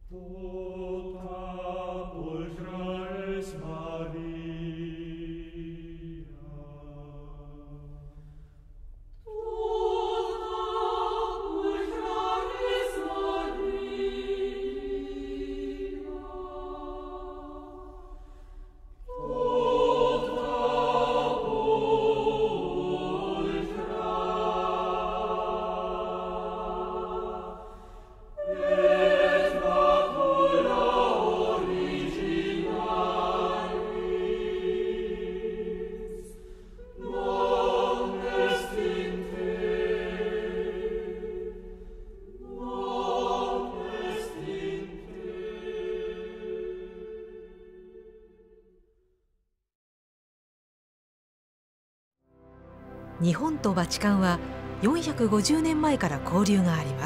日本とバチカンは450年前から交流があります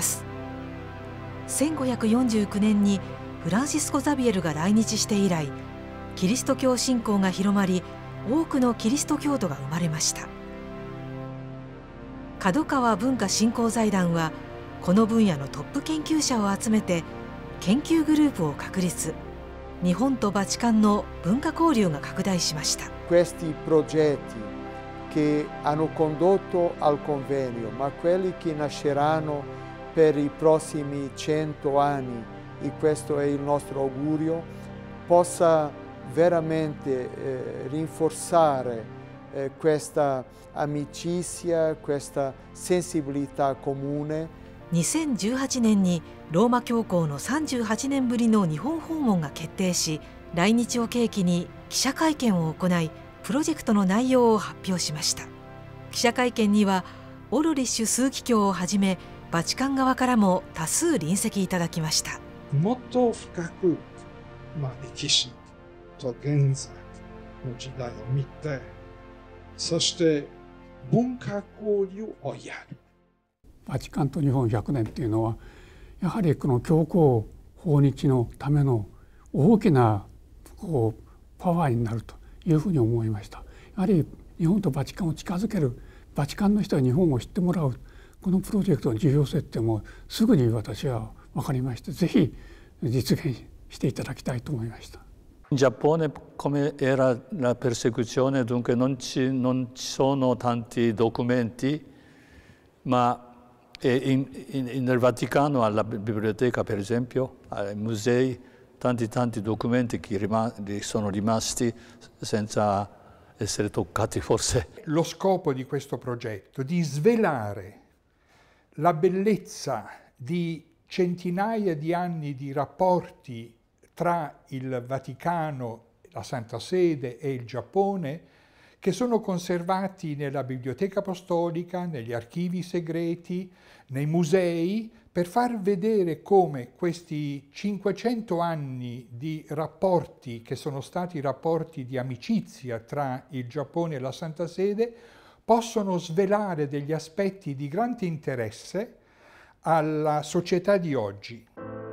。1549年にフランシスコ・ザビエルが来日して以来、キリスト教信仰が広まり、多くのキリスト教徒が生まれました。角川文化振興財団はこの分野のトップ研究者を集めて研究グループを確立。日本とバチカンの文化交流が拡大しました。 che hanno condotto al convegno, ma quelli che nasceranno per i prossimi 100 anni, e questo è il nostro augurio, possa veramente rinforzare questa amicizia, questa sensibilità comune. 2018年にローマ教皇の38年ぶりの日本訪問が決定し、来日を契機に記者会見を行い、プロジェクトの内容を発表しました。記者会見にはオルリッシュ枢機卿をはじめ、バチカン側からも多数臨席いただきました。 もっと深く、歴史と現在の時代を見て、そして文化交流をやる。 バチカンと日本100年というのは、やはりこの教皇訪日のための大きなパワーになるというふうに思いました。やはり日本とバチカンを近づける、バチカンの人は日本を知ってもらう、このプロジェクトの重要性ってもうすぐに私は分かりまして、ぜひ実現していただきたいと思いました。 In Giappone, come era la persecuzione, dunque non ci sono tanti documenti, ma nel Vaticano, alla biblioteca per esempio, ai musei, tanti documenti che sono rimasti senza essere toccati forse. Lo scopo di questo progetto è di svelare la bellezza di centinaia di anni di rapporti tra il Vaticano, la Santa Sede e il Giappone, che sono conservati nella Biblioteca Apostolica, negli archivi segreti, nei musei, per far vedere come questi 500 anni di rapporti, che sono stati rapporti di amicizia tra il Giappone e la Santa Sede, possono svelare degli aspetti di grande interesse alla società di oggi.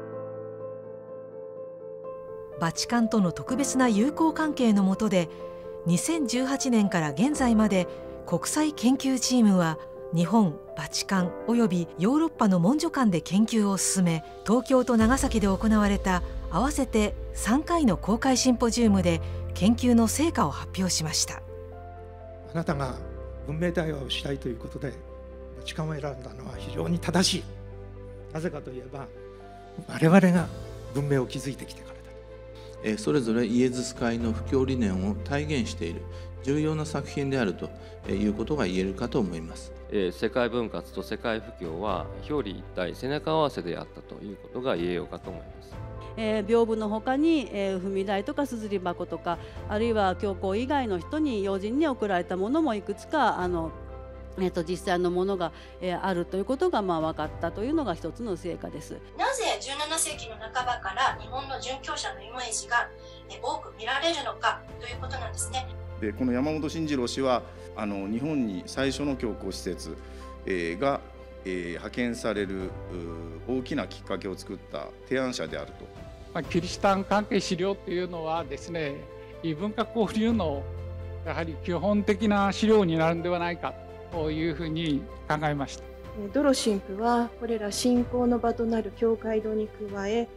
バチカンとの特別な友好関係の下で、2018年から現在まで国際研究チームは日本、バチカンおよびヨーロッパの文書館で研究を進め、東京と長崎で行われた合わせて3回の公開シンポジウムで研究の成果を発表しました。 あなたが文明対話をしたいということでバチカンを選んだのは非常に正しい。なぜかといえば我々が文明を築いてきてからだ。 それぞれイエズス会の布教理念を体現している重要な作品であるということが言えるかと思います。 世界分割と世界布教は表裏一体、背中合わせであったということが言えようかと思います。 屏風のほかに踏み台とかすずり箱とか、あるいは教皇以外の人に要人に贈られたものもいくつか実際のものがあるということが分かったというのが一つの成果です。 なぜ17世紀の半ばから日本の殉教者のイメージが多く見られるのかということなんですね。 でこの山本進次郎氏は日本に最初の教皇施設が派遣される大きなきっかけを作った提案者であると。 キリシタン関係資料というのはですね、異文化交流のやはり基本的な資料になるんではないかというふうに考えました。 ドロ神父はこれら信仰の場となる教会堂に加え、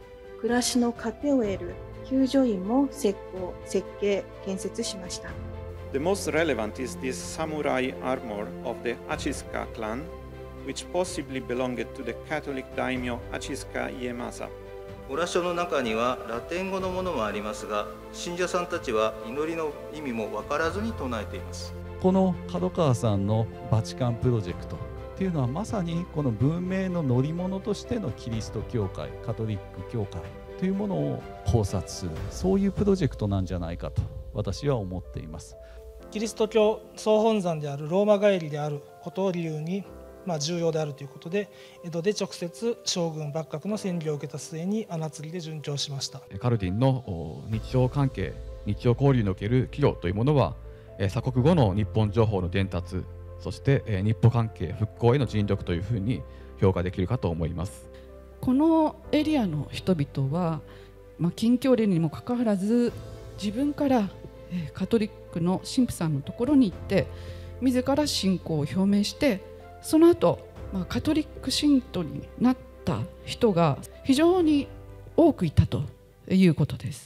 暮らしの糧を得る救助院も設計、建設しました。 The most relevant is this samurai armor of the Achiska clan, which possibly belonged to the Catholic daimyo Achiska Iemasa. オラ書の中にはラテン語のものもありますが、信者さんたちは祈りの意味も分からずに唱えています。 この角川さんのバチカンプロジェクトっていうのはまさにこの文明の乗り物としてのキリスト教会、カトリック教会というものを考察する、そういうプロジェクトなんじゃないかと私は思っています。 キリスト教総本山であるローマ帰りであることを理由に、重要であるということで、江戸で直接将軍幕閣の占領を受けた末に穴釣りで殉教しました。 カルディンの日常関係、日常交流における寄与というものは、鎖国後の日本情報の伝達、そして日本関係復興への尽力というふうに評価できるかと思います。 このエリアの人々は、禁教令にもかかわらず自分からカトリックの神父さんのところに行って自ら信仰を表明して、その後、カトリック信徒になった人が非常に多くいたということです。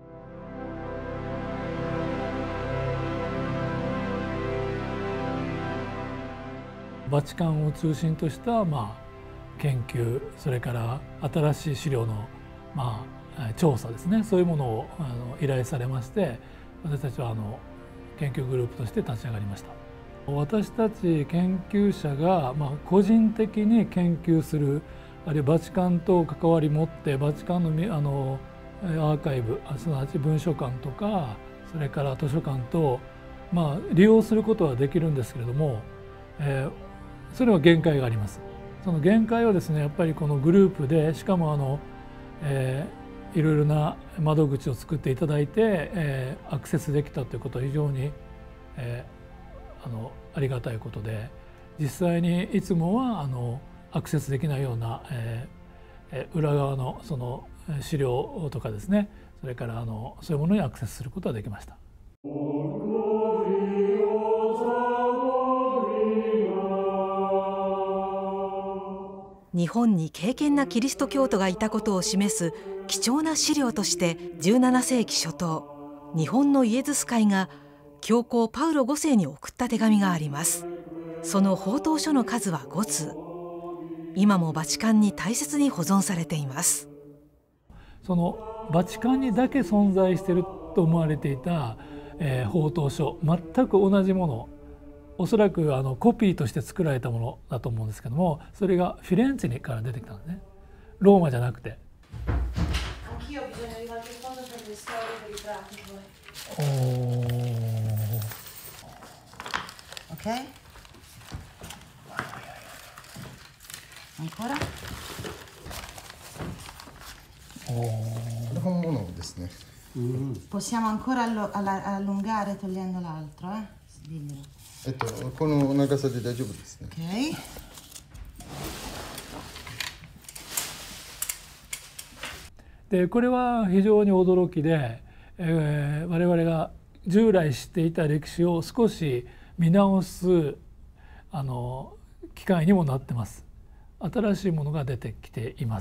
バチカンを中心とした研究、それから新しい資料の調査ですね、そういうものを依頼されまして、私たちは研究グループとして立ち上がりました。私たち研究者が個人的に研究する、あるいはバチカンと関わり持ってバチカンのアーカイブ、すなわち文書館とかそれから図書館と利用することはできるんですけれども、それは限界があります。その限界をですね、やっぱりこのグループで、しかもいろいろな窓口を作っていただいて、アクセスできたということは非常に、ありがたいことで、実際にいつもはアクセスできないような、裏側のその資料とかですね、それからそういうものにアクセスすることができました。 日本に敬虔なキリスト教徒がいたことを示す貴重な資料として、17世紀初頭、日本のイエズス会が教皇パウロ5世に送った手紙があります。その宝刀書の数は5通。今もバチカンに大切に保存されています。 そのバチカンにだけ存在していると思われていた、宝刀書、全く同じもの、おそらくコピーとして作られたものだと思うんですけども、それがフィレンツェから出てきたんですね。ローマじゃなくて。 Ok? Ancora? 本物ですね。 Possiamo ancora allungare togliendo l'altro, diglielo. この長さで大丈夫ですね。 Ok. でこれは非常に驚きで、我々が従来知っていた歴史を少し見直す機会にもなってます。新しいものが出てきています。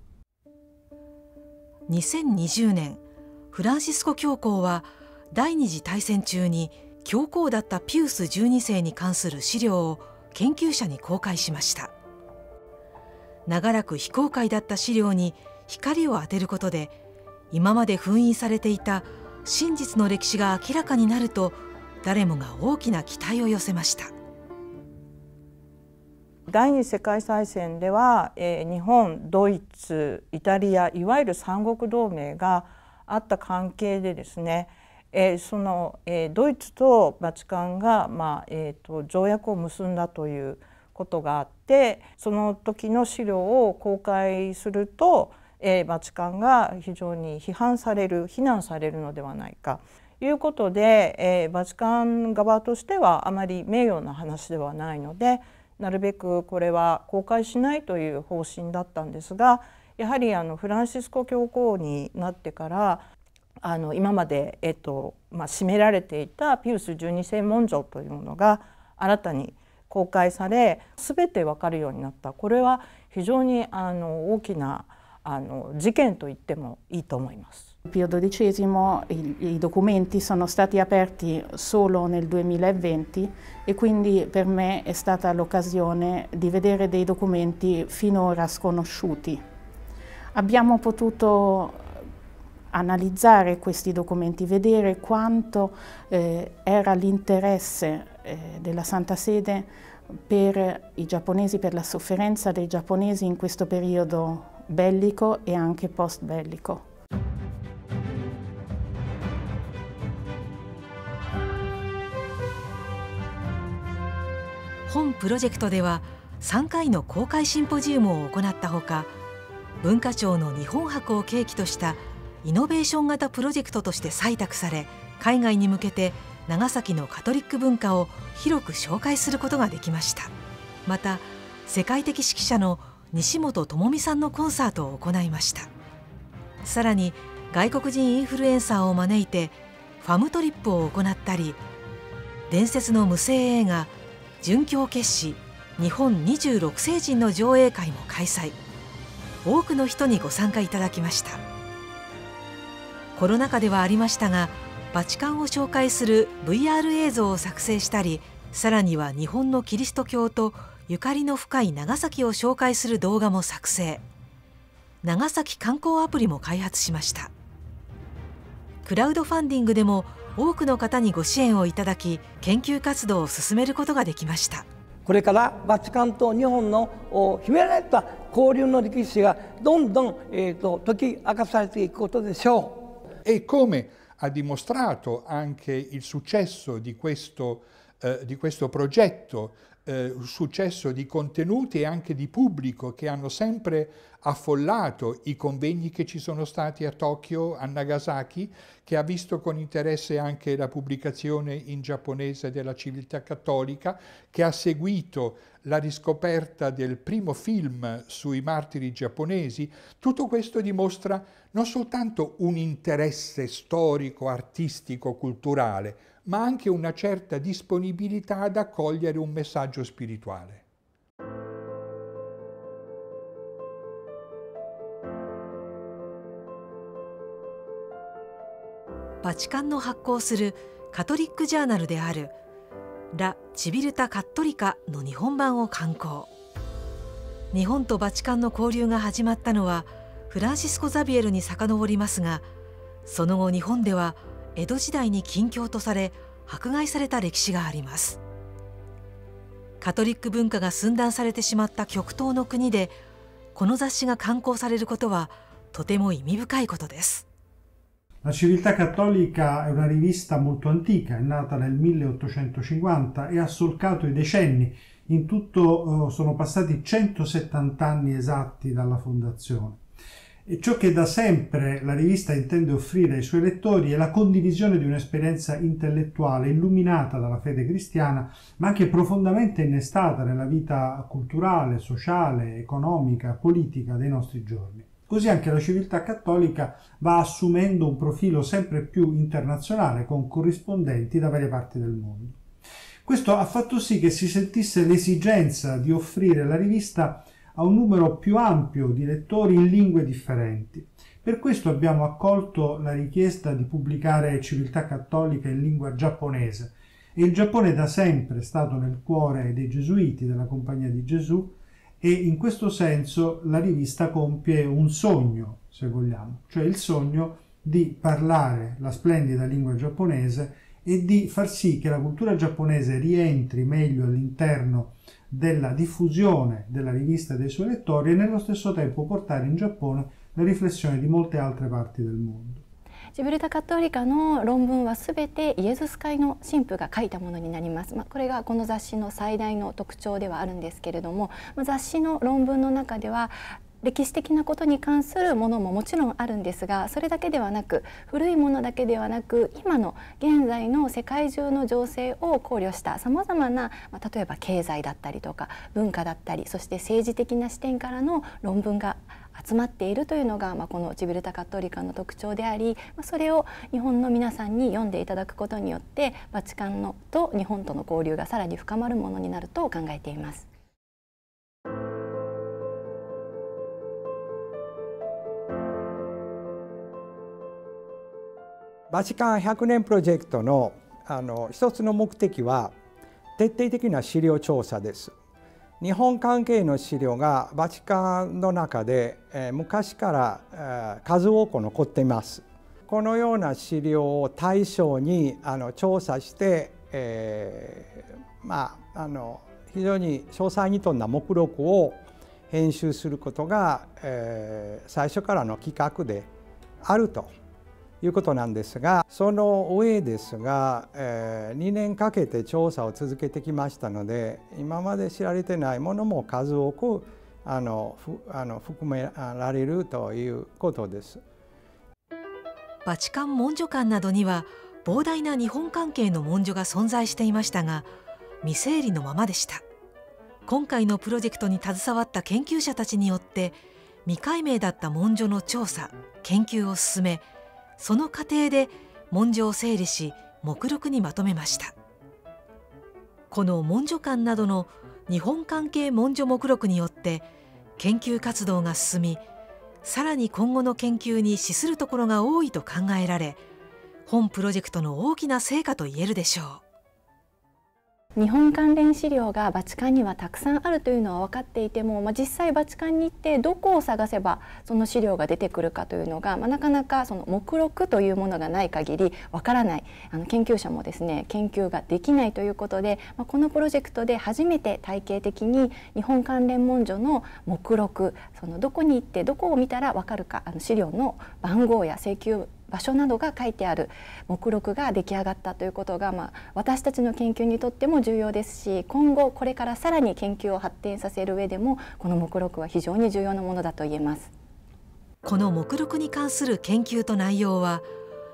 2020年、フランシスコ教皇は第二次大戦中に教皇だったピウス12世に関する資料を研究者に公開しました。長らく非公開だった資料に光を当てることで、今まで封印されていた真実の歴史が明らかになると、誰もが大きな期待を寄せました。 第二次世界大戦では、日本、ドイツ、イタリア、いわゆる三国同盟があった関係でですね、そのドイツとバチカンが、条約を結んだということがあって、その時の資料を公開すると、バチカンが非常に批判される、非難されるのではないかということで、バチカン側としてはあまり名誉な話ではないので、なるべくこれは公開しないという方針だったんですが、やはりフランシスコ教皇になってから今まで、占められていたピウス12世文書というものが新たに公開され、全て分かるようになった。これは非常に大きな事件と言ってもいいと思います。 Pio XII, i documenti sono stati aperti solo nel 2020 e quindi per me è stata l'occasione di vedere dei documenti finora sconosciuti. Abbiamo potuto analizzare questi documenti, vedere quanto era l'interesse della Santa Sede per i giapponesi, per la sofferenza dei giapponesi in questo periodo bellico e anche post bellico. 本プロジェクトでは3回の公開シンポジウムを行ったほか、文化庁の日本博を契機としたイノベーション型プロジェクトとして採択され、海外に向けて長崎のカトリック文化を広く紹介することができました。また世界的指揮者の西本智美さんのコンサートを行いました。さらに外国人インフルエンサーを招いてファムトリップを行ったり、伝説の無声映画殉教決死日本26世人の上映会も開催。多くの人にご参加いただきました。コロナ禍ではありましたが、バチカンを紹介する VR 映像を作成したり、さらには日本のキリスト教とゆかりの深い長崎を紹介する動画も作成。長崎観光アプリも開発しました。クラウドファンディングでも多くの方にご支援をいただき、研究活動を進めることができました。 これからバチカンと日本の秘められた交流の歴史がどんどん解き明かされていくことでしょう。 E come ha dimostrato anche il successo di questo progetto, successo di contenuti e anche di pubblico che hanno sempre affollato i convegni che ci sono stati a Tokyo, a Nagasaki, che ha visto con interesse anche la pubblicazione in giapponese della Civiltà Cattolica, che ha seguito la riscoperta del primo film sui martiri giapponesi. Tutto questo dimostra non soltanto un interesse storico, artistico, culturale, ma anche una certa disponibilità ad accogliere un messaggio spirituale. バチカンの発行するカトリックジャーナルであるラ・チビルタ・カットリカの日本版を刊行。日本とバチカンの交流が始まったのはフランシスコ・ザビエルに遡りますが、その後日本では江戸時代に禁教とされ迫害された歴史があります。カトリック文化が寸断されてしまった極東の国でこの雑誌が刊行されることはとても意味深いことです。 La Civiltà Cattolica è una rivista molto antica, è nata nel 1850 e ha solcato i decenni. In tutto sono passati 170 anni esatti dalla fondazione. E ciò che da sempre la rivista intende offrire ai suoi lettori è la condivisione di un'esperienza intellettuale illuminata dalla fede cristiana, ma anche profondamente innestata nella vita culturale, sociale, economica, politica dei nostri giorni. Così anche la civiltà cattolica va assumendo un profilo sempre più internazionale, con corrispondenti da varie parti del mondo. Questo ha fatto sì che si sentisse l'esigenza di offrire la rivista a un numero più ampio di lettori in lingue differenti. Per questo abbiamo accolto la richiesta di pubblicare Civiltà Cattolica in lingua giapponese, e il Giappone da sempre è stato nel cuore dei gesuiti, della Compagnia di Gesù, e in questo senso la rivista compie un sogno, se vogliamo, cioè il sogno di parlare la splendida lingua giapponese e di far sì che la cultura giapponese rientri meglio all'interno della diffusione della rivista e dei suoi lettori, e nello stesso tempo portare in Giappone le riflessioni di molte altre parti del mondo. シビルタ・カトリカの論文はすべてイエズス会の神父が書いたものになります。これがこの雑誌の最大の特徴ではあるんですけれども、雑誌の論文の中では歴史的なことに関するものももちろんあるんですが、それだけではなく、古いものだけではなく、今の現在の世界中の情勢を考慮したさまざまな、例えば経済だったりとか文化だったり、そして政治的な視点からの論文が集まっているというのが、このチビルタ・カトリカの特徴であり、それを日本の皆さんに読んでいただくことによってバチカンと日本との交流がさらに深まるものになると考えています。 バチカン100年プロジェクトの一つの目的は徹底的な資料調査です。日本関係の資料がバチカンの中で昔から数多く残っています。このような資料を対象に調査して、非常に詳細に富んだ目録を編集することが、最初からの企画であるということなんですが、その上ですが、2年かけて調査を続けてきましたので、今まで知られてないものも数多く含められるということです。 バチカン文書館などには膨大な日本関係の文書が存在していましたが、未整理のままでした。今回のプロジェクトに携わった研究者たちによって未解明だった文書の調査・研究を進め、その過程で文書を整理し目録にまとめました。この文書館などの日本関係文書目録によって研究活動が進み、さらに今後の研究に資するところが多いと考えられ、本プロジェクトの大きな成果と言えるでしょう。 日本関連資料がバチカンにはたくさんあるというのは分かっていても、実際バチカンに行ってどこを探せばその資料が出てくるかというのが、なかなかその目録というものがない限り分からない、研究者もですね研究ができないということで、このプロジェクトで初めて体系的に日本関連文書の目録、そのどこに行ってどこを見たら分かるか、資料の番号や請求場所などが書いてある目録が出来上がったということが、私たちの研究にとっても重要ですし、今後これからさらに研究を発展させる上でもこの目録は非常に重要なものだと言えます。 この目録に関する研究と内容は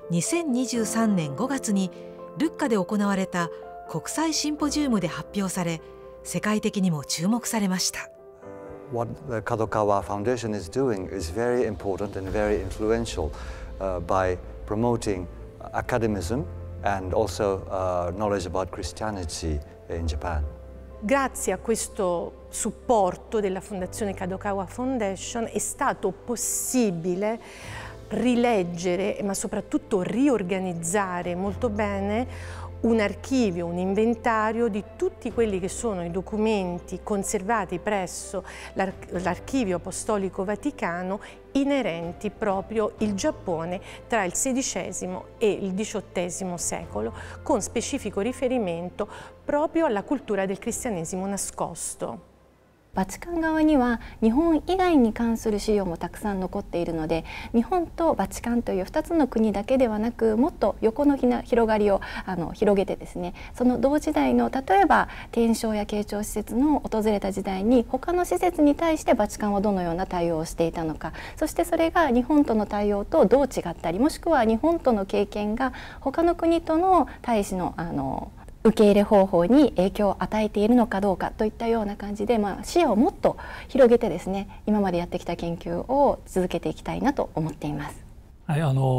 2023年5月にルッカで行われた国際シンポジウムで発表され、世界的にも注目されました。 What the Kadokawa Foundation is doing is very important and very influential by promoting academism and also knowledge about Christianity in Japan. Grazie a questo supporto della Fondazione Kadokawa Foundation è stato possibile rileggere, ma soprattutto riorganizzare molto bene un archivio, un inventario di tutti quelli che sono i documenti conservati presso l'Archivio Apostolico Vaticano inerenti proprio il Giappone tra il XVI e il XVIII secolo, con specifico riferimento proprio alla cultura del cristianesimo nascosto. バチカン側には日本以外に関する資料もたくさん残っているので、日本とバチカンという2つの国だけではなく、もっと横の広がりを広げてですね、その同時代の例えば天正や慶長施設の訪れた時代に他の施設に対してバチカンはどのような対応をしていたのか、そしてそれが日本との対応とどう違ったり、もしくは日本との経験が他の国との大使の受け入れ方法に影響を与えているのかどうかといったような感じで、視野をもっと広げてですね、今までやってきた研究を続けていきたいなと思っています。 はい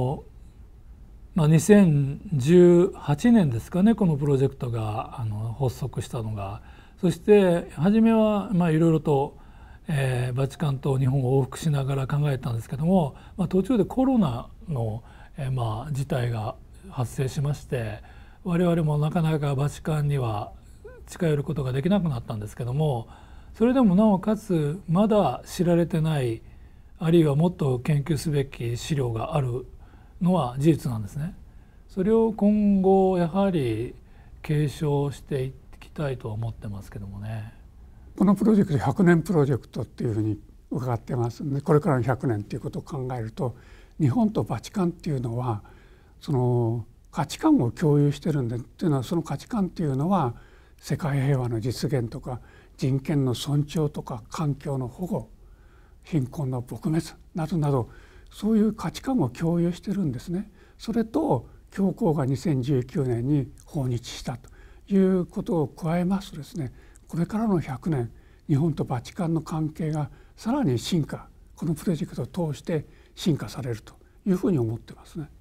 、2018年ですかね、このプロジェクトが発足したのが。そして初めはいろいろと、バチカンと日本を往復しながら考えたんですけども、途中でコロナの、事態が発生しまして、我々もなかなかバチカンには近寄ることができなくなったんですけども、それでもなおかつまだ知られてない、あるいはもっと研究すべき資料があるのは事実なんですね。それを今後やはり継承していきたいと思ってますけどもね。 このプロジェクト100年プロジェクトっていうふうに伺ってますので、これからの100年っていうことを考えると、日本とバチカンっていうのはその価値観を共有してるんでっていうのは、その価値観っていうのは世界平和の実現とか人権の尊重とか環境の保護、貧困の撲滅などなど、そういう価値観を共有してるんですね。それと教皇が2019年に訪日したということを加えますとですね、これからの100年日本とバチカンの関係がさらに進化、このプロジェクトを通して進化されるというふうに思ってますね。